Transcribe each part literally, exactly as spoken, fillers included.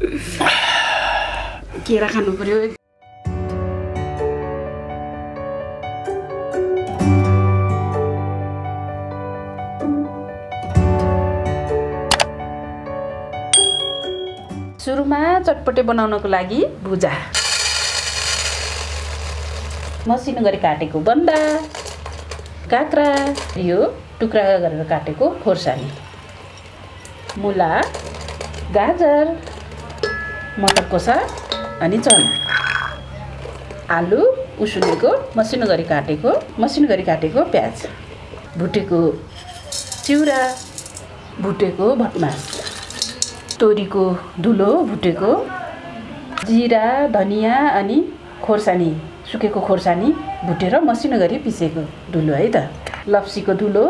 केरा खानु पर्यो। सुरुमा चटपटे बनाउनको लागि भुजा, मसिनो गरी काटेको बन्दा, काँक्रा, यो टुक्रा गरेर काटेको खोर्सानी, मुला, गाजर, मटरको साग अनि चना, आलु उसिनेको मसिनो गरी काटेको मसिनो गरी काटेको प्याज, भुटेको चिउरा, भुटेको भटमास, तोरीको धुलो भुटेको, जिरा, धनिया अनि खोर्सानी, सुकेको खोर्सानी भुटेर मसिनो गरी पिसेको धुलो है त, लप्सीको धुलो,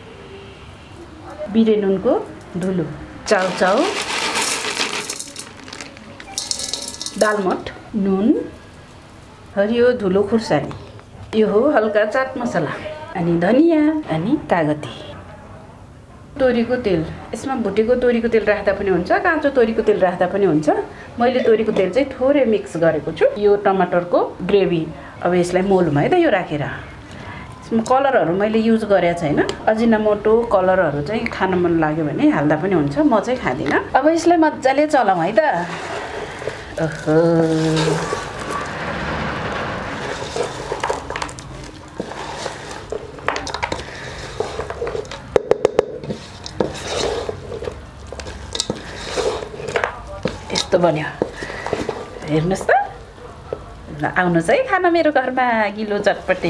बिरे नुनको धुलो, चाउचाउ, दालमट, नुन, हरियो धुलो खुर्सानी, यो हो हल्का चाट मसला अनि धनिया अनि कागती, तोरीको तेल। यसमा भुटेको तोरीको तेल राख्दा पनि हुन्छ, काँचो तोरीको तेल राख्दा पनि हुन्छ। मैले तोरीको तेल चाहिँ थोरै मिक्स गरेको छु। यो टमाटरको ग्रेभी, अब यसलाई मोलमा है त यो राखेर। यसमा कलरहरू मैले युज गरेको छैन, अजिनामोटो कलरहरू चाहिँ खान मन लाग्यो भने हाल्दा पनि हुन्छ, म चाहिँ खाँदिनँ। अब यसलाई मजाले चलाउँ है त। ओहो, यस्तो बन्यो, हेर्नुहोस् त। ल आउनुहोस् है खान मेरो घरमा गिलो चटपटे।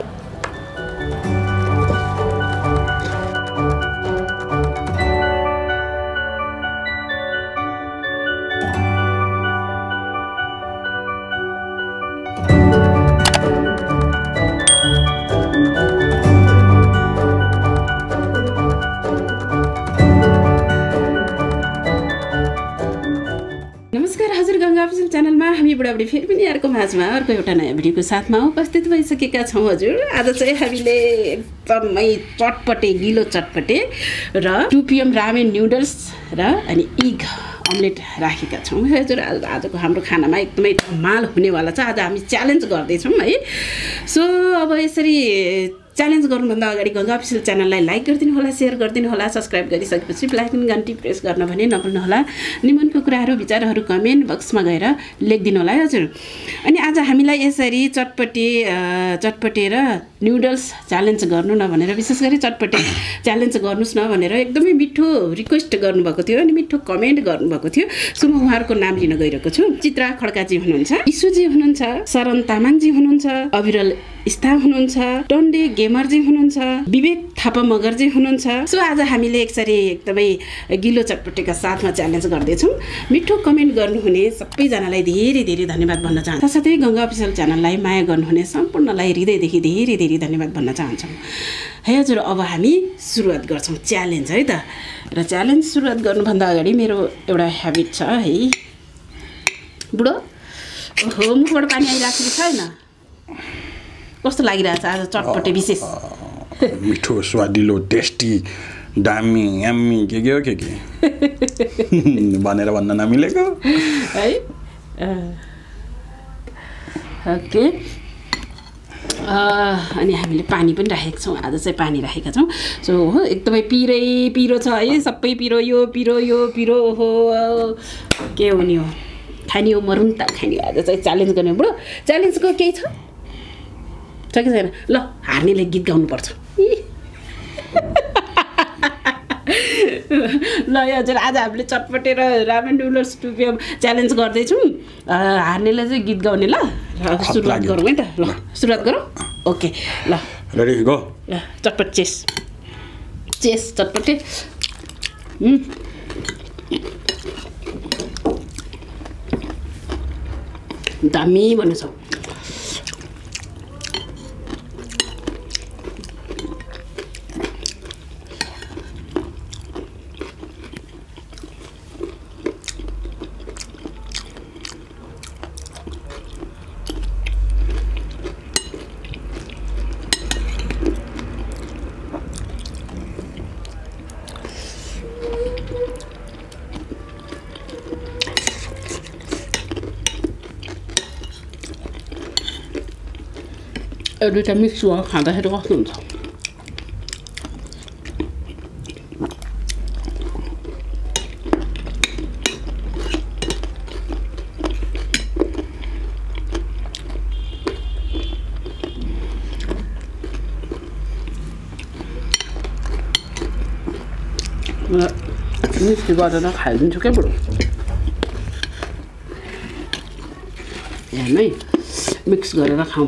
नमस्कार हजुर, गंगा अफिसियल च्यानलमा हामी बुढाबुढी फेरि पनि अर्को माझमा अर्को एउटा नयाँ भिडियोको साथमा उपस्थित भइसकेका छौँ हजुर। आज चाहिँ हामीले एकदमै चटपटे गिलो चटपटे र two P M ramen noodles र अनि इग अमलेट राखेका छौँ हजुर। आज आजको हाम्रो खानामा एकदमै धमाल हुनेवाला छ। आज हामी च्यालेन्ज गर्दैछौँ है। सो अब यसरी च्यालेन्ज गर्नुभन्दा अगाडि गंगा अफिसियल च्यानललाई लाइक गरिदिनु होला, सेयर गरिदिनु होला, सब्सक्राइब गरिसकेपछि बेल आइकन घन्टी प्रेस गर्न भने नभुल्नु होला। निमनको कुराहरू विचारहरू कमेन्ट बक्समा गएर लेखिदिनु होला है हजुर। अनि आज हामीलाई यसरी चटपटे चटपटे र नुडल्स च्यालेन्ज गर्नु न भनेर, विशेष गरी चटपटे च्यालेन्ज गर्नुहोस् न भनेर एकदमै मिठो रिक्वेस्ट गर्नुभएको थियो अनि मिठो कमेन्ट गर्नुभएको थियो। सो म उहाँहरूको नाम लिन गइरहेको छु। चित्रा खड्काजी हुनुहुन्छ, इसुजी हुनुहुन्छ, शरण तामाङजी हुनुहुन्छ, अविरल स्था हुनुहुन्छ, टन्डे गेमरजी हुनुहुन्छ, विवेक थापा मगरजी हुनुहुन्छ। सो आज हामीले यसरी एकदमै गिलो चटपटेका साथमा च्यालेन्ज गर्दैछौँ। मिठो कमेन्ट गर्नुहुने सबैजनालाई धेरै धेरै धन्यवाद भन्न चाहन्छु। साथसाथै गंगा अफिसियल च्यानललाई माया गर्नुहुने सम्पूर्णलाई हृदयदेखि धेरै धेरै धन्यवाद भन्न चाहन्छौँ है हजुर। अब हामी सुरुवात गर्छौँ च्यालेन्ज है त। र च्यालेन्ज सुरुवात गर्नुभन्दा अगाडि मेरो एउटा ह्याबिट छ है बुढो। ओहो, मुखबाट पानी आइरहेको छैन? कस्तो लागिरहेछ आज चटपटे विशेष? मिठो, स्वादिलो, टेस्टी, दामी, यम्मी, के के हो के के भनेर भन्न नमिलेको है। ओके, अनि हामीले पानी पनि राखेका छौँ। आज चाहिँ पानी राखेका छौँ। सो हो, एकदमै पिरै पिरो छ है, सबै पिरो, यो पिरो यो पिरो हो। के हो नि हो, खाने हो मरुन त खाने। आज चाहिँ च्यालेन्ज गर्ने बुढो। च्यालेन्जको केही छ छ कि छैन? ल, हार्नेले गीत गाउनुपर्छ। ल हजुर, आज हामीले चटपटे र ramen noodles two P M challenge गर्दैछौँ। हार्नेलाई चाहिँ गीत गाउने। ल सुरुवात गरौँ है त। ल सुरुवात गरौँ। ओके ल, रेडी गो। चटपट चेस चेस चटपटे। दामी भन्नु छ। दुईटा मिक्स गरेर खाँदाखेरि कस्तो हुन्छ मिक्स गरेर खाइदिन्छु क्या बुढो यहाँमै मिक्स गरेर खाऊँ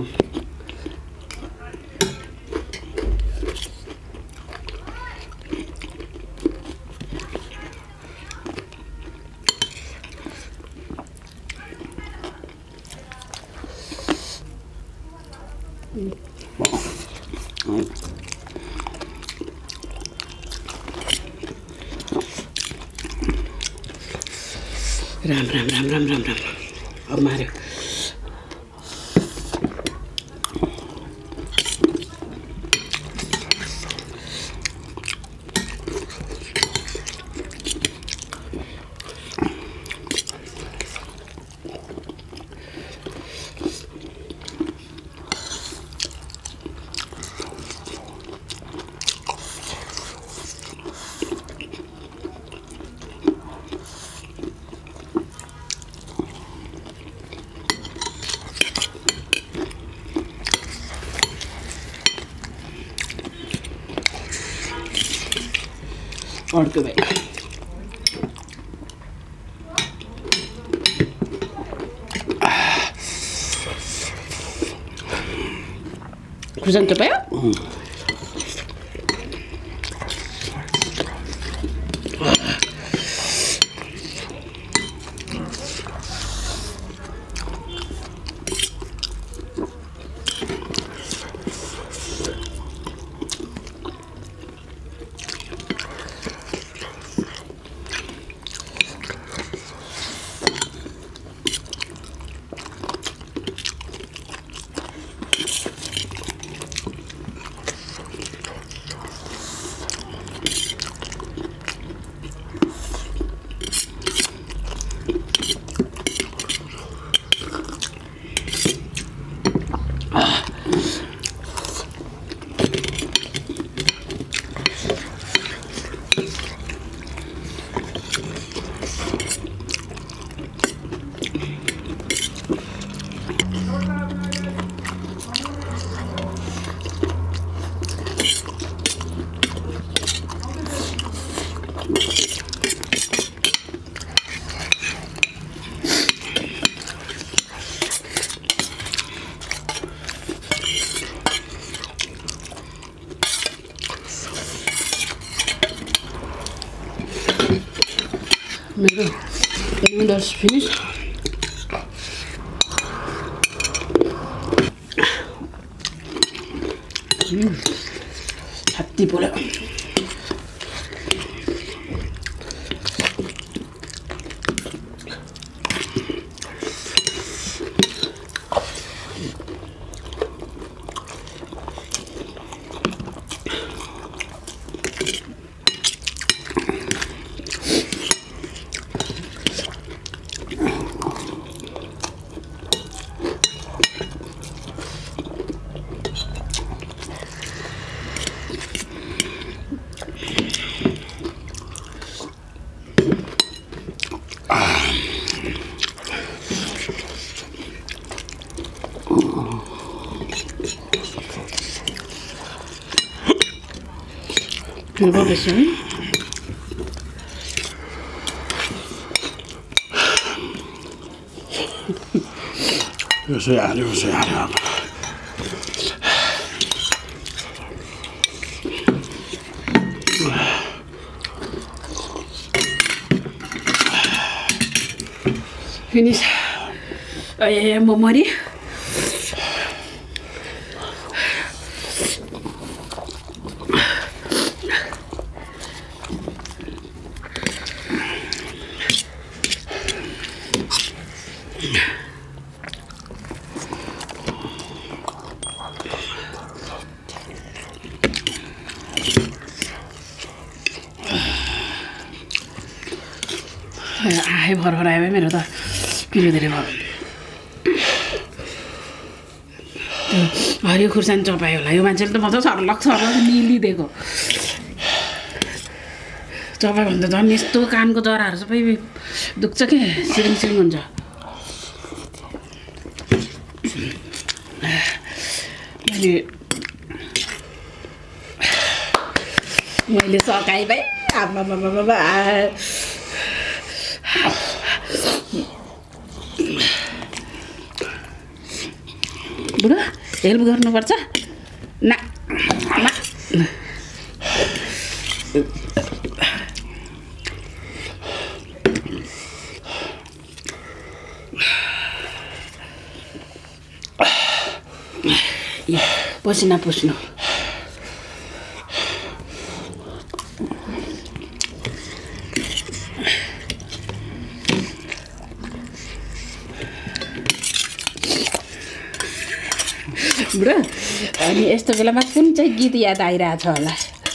राम राम राम राम राम राम अब मार्यो अर्को भाइ खुर्सानी चपायो मेरो noodles finish. Mm. Hattipole. Coba besar. Yo sé, yo sé, yo. Finish. Ay, ay, mau mari. Ai, भर भर आयो मेरो त किलो धेरै भयो हरियो खुर्सानी चपायो होला यो मान्छेले त म त सर्लक सर्लक निलिदिएको चपायो भने त झन् यस्तो कानको जराहरू सबै दुख्छ के सिरिङ सिरिङ हुन्छ मैले मैले सकाइ भाइ आमा बाबा बाबा बुढो हेल्प गर्नुपर्छ ना ना पसिना पुस्नु बुढो अनि यस्तो बेलामा कुन चाहिँ गीत याद आइरहेछ होला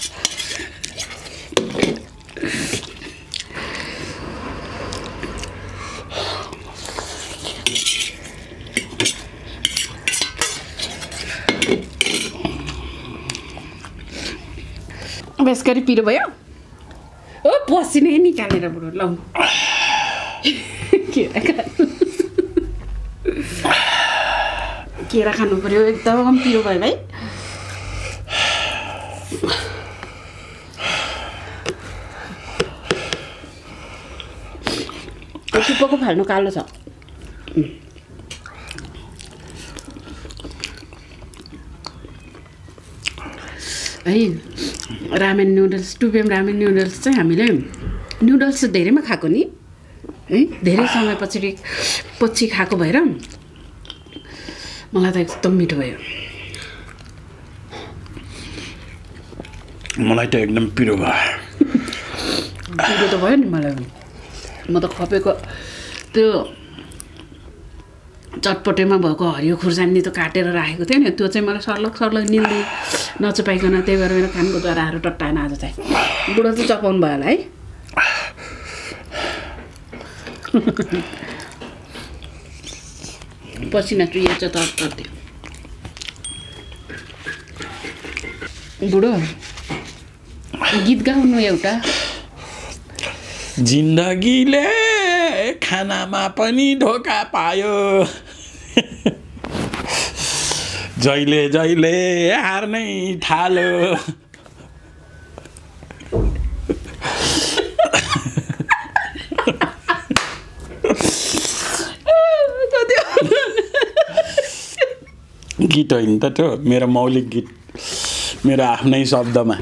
बेसकरी पिरो भयो ओ पसिनै निकालेर बुढो लौ केरा खानु पर्यो एकदम पिरो भयो भाइ टुप्पोको फाल्नु कालो छ है ramen noodles two P M ramen noodles चाहिँ हामीले नुडल्स धेरैमा खाएको नि है धेरै समय पछि पछि खाएको भएर मलाई त एकदम मिठो भयो मलाई त एकदम पिरो भयो पिरो त भयो नि मलाई म त खपेको त्यो चटपटेमा भएको हरियो खुर्सानी त काटेर राखेको थियो नि त्यो चाहिँ मलाई सर्लक सर्लक निल्दै नचपाइकन त्यही भएर मेरो कानको जराहरू टट्टाएन आज चाहिँ बुढो चाहिँ चपाउनु भयो होला है पसिना चुहिएछ त त्यो बुढो गीत गाउनु एउटा जिन्दगीले खानामा पनि धोका पायो जहिले जहिले हार्नै थाल्यो गीत होइन त त्यो मेरो मौलिक गीत मेरो आफ्नै शब्दमा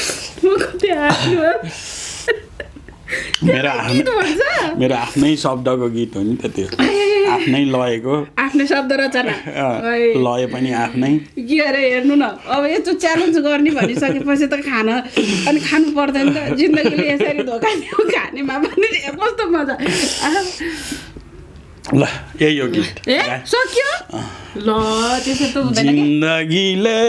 मेरो आफ्नै मेरो आफ्नै शब्दको गीत हो नि त त्यो आफ्नै लयको आफ्नै शब्द रचना लय पनि आफ्नै के अरे हेर्नु न अब यस्तो च्यालेन्ज गर्ने भनिसकेपछि त खान अनि खानु पर्दैन त जिन्दगीले यसरी धोका दियो खानेमा पनि कस्तो मजा ल यही हो गीत ए सक्यो ल त्यसो त हुँदैन जिन्दगीले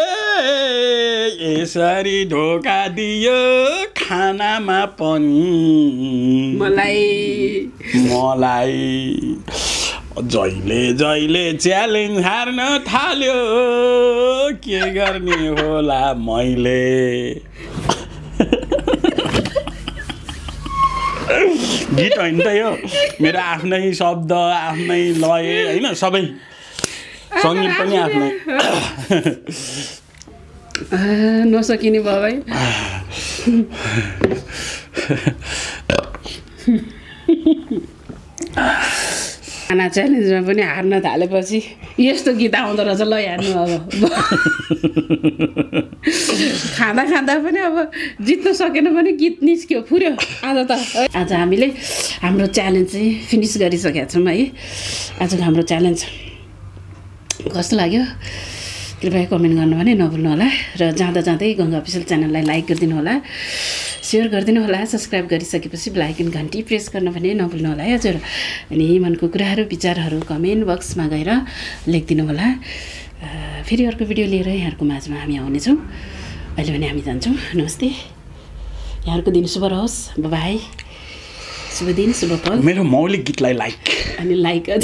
यसरी धोका दियो खानामा पनि मलाई मलाई जहिले जहिले च्यालेन्ज हार्न थाल्यो के गर्ने होला मैले गीत होइन त यो मेरो आफ्नै शब्द आफ्नै लय होइन सबै सङ्गीत पनि आफ्नै नसकिने भयो भाइ खाना च्यालेन्जमा पनि हार्न थालेपछि यस्तो गीत आउँदो रहेछ ल हेर्नु अब खाँदा खाँदा पनि अब जित्न सकेन भने गीत निस्क्यो फुर्यो आज त आज हामीले हाम्रो च्यालेन्ज चाहिँ फिनिस गरिसकेका छौँ है आजको हाम्रो च्यालेन्ज कस्तो लाग्यो कृपया कमेन्ट गर्नु भने नभुल्नु होला र जाँदा जाँदै गङ्गा अफिसियल च्यानललाई लाइक गरिदिनु होला सेयर गरिदिनु होला सब्सक्राइब गरिसकेपछि बेल आइकन घन्टी प्रेस गर्न भने नभुल्नु होला है हजुर अनि मनको कुराहरू विचारहरू कमेन्ट बक्समा गएर लेखिदिनु होला फेरि अर्को भिडियो लिएर यहाँहरूको माझमा हामी आउनेछौँ अहिले भने हामी जान्छौँ नमस्ते यहाँहरूको दिन शुभ रहोस् बाई शुभ दिन शुभ पल मेरो मौलिक गीतलाई लाइक अनि लाइक